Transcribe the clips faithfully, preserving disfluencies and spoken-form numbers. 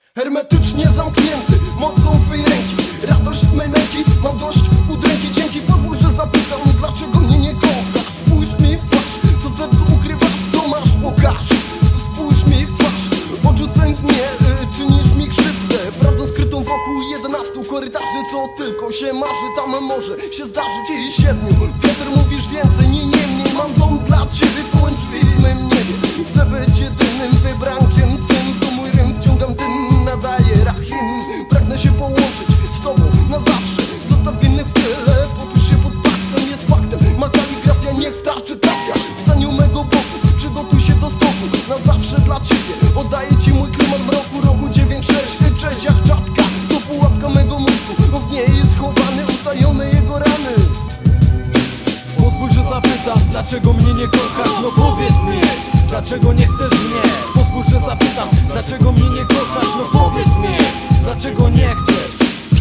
Hermetycznie zamknięty mocą twej ręki. Radość z mej męki, mam dość udręki. Dzięki, pozwól, że zapytam, dlaczego mnie nie kochasz. Spójrz mi w twarz, co sercu ukrywasz, co masz, pokaż. Spójrz mi w twarz, odrzucając mnie, yy, czynisz mi krzywdę. Prawdą skrytą wokół jedenastu korytarzy, co tylko się marzy, tam może się zdarzyć i siedmiu. Piotr, mówisz więcej, nie niemniej, mam dom dla ciebie, pełen drzwi w mym niebie. Chcę być jedynym wybrankiem twym, to mój rym, wciągam tym, nadaję rahim. Pragnę się połączyć z tobą na zawsze, zostaw innych w tyle, podpisz się pod paktem, jest faktem. Ma kaligrafia, niech w tarczy trafia. Wstań u mego boku, przygotuj się do skoku, na zawsze dla ciebie. Oddaję ci mój klimat mroku, roku dziewięć sześć. Cześć jak czapka, to pułapka mego mózgu, w niej jest schowany, utajone jego rany. Pozwól, że zapytam, dlaczego mnie nie kochasz, no powiedz mi. Dlaczego nie chcesz mnie? Pozwól, że zapytam, dlaczego mnie nie kochasz, no powiedz mi. Dlaczego nie chcesz?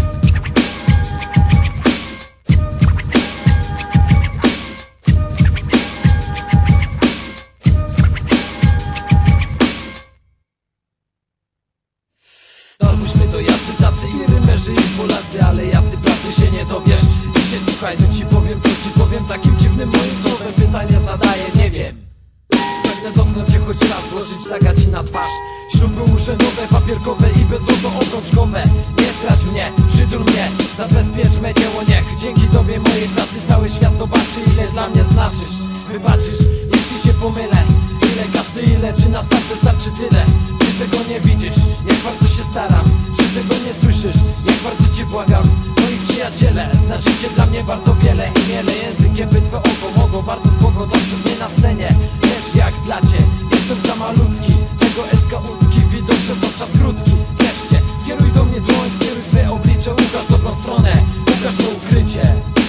Albośmy to jacy tacy i rymerzy i Polacy, ale jacy prawdy się nie dowiesz. I się słuchaj, no ci powiem, to ci powiem takim dziwnym moim słowem. Pytania zadaję, nie wiem. Pragnę dotknąć cię choć raz, złożyć taka ci na twarz. Śluby urzędowe, papierkowe i bezłoto-obrączkowe. Nie strać mnie, przytul mnie, zabezpiecz me dzieło, niech dzięki tobie mojej pracy cały świat zobaczy, ile dla mnie znaczysz. Wybaczysz, jeśli się pomylę. Ile kasy, ile, czy na start wystarczy tyle? Czy tego nie widzisz? Jak bardzo się staram. Czy tego nie słyszysz? Jak bardzo cię błagam. Moi przyjaciele, znaczycie dla mnie bardzo wiele. I miele językiem, by twe oko mogło bardzo spoko dotrzeć mnie na scenie. Wiesz jak dla cię, jestem za malutki. Tego eska łódki, widok przez czas krótki. Wreszcie, skieruj do mnie dłoń, skieruj swe oblicze. Ukaż dobrą stronę, ukaż to ukrycie.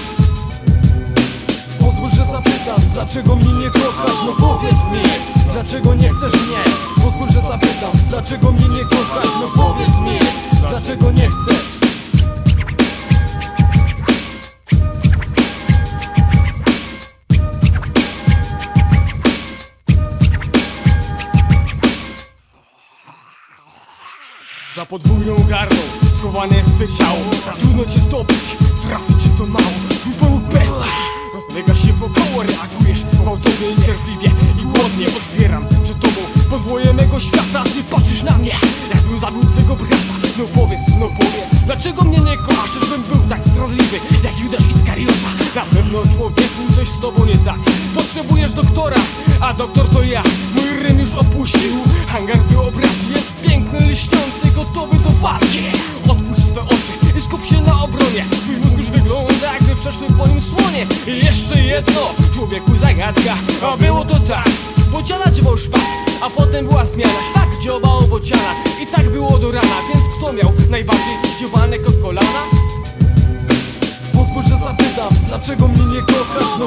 Pozwól, że zapytam, dlaczego mnie nie kochasz, no powiedz mi. Dlaczego nie chcesz mnie? Pozwól, że zapytam, dlaczego mnie nie kochasz, no powiedz mi. Dlaczego nie chcesz? Za podwójną gardą schowane jest twe ciało. Trudno cię zdobyć, trafi cię to mało. Twój pomóg bestii rozlega się wokoło. Reagujesz gwałtownie, niecierpliwie i głodnie. Otwieram przed tobą podwoje mego świata. Ty patrzysz na mnie, jakbym zabił twego brata. No powiedz, no powiedz, dlaczego mnie nie kochasz? Żebym był tak zdradliwy jak Judasz Iskariota. Na pewno człowieku coś z tobą nie tak. Potrzebujesz doktora, a doktor to ja. Mój rym już opuścił hangar wyobraźni. Jest piękny, lśniący, gotowy do walki. Otwórz swe oczy i skup się na obronie. Twój mózg już wygląda, jakby przeszły po nim słonie. I jeszcze jedno, człowieku zagadka. A było to tak, bociana dziobał szpak, a potem była zmiana. Szpak dziobało bociana i tak było do rana. Więc kto miał najbardziej zdziobanek od kolana? Pozwól, że zapytam, dlaczego mnie nie kochasz,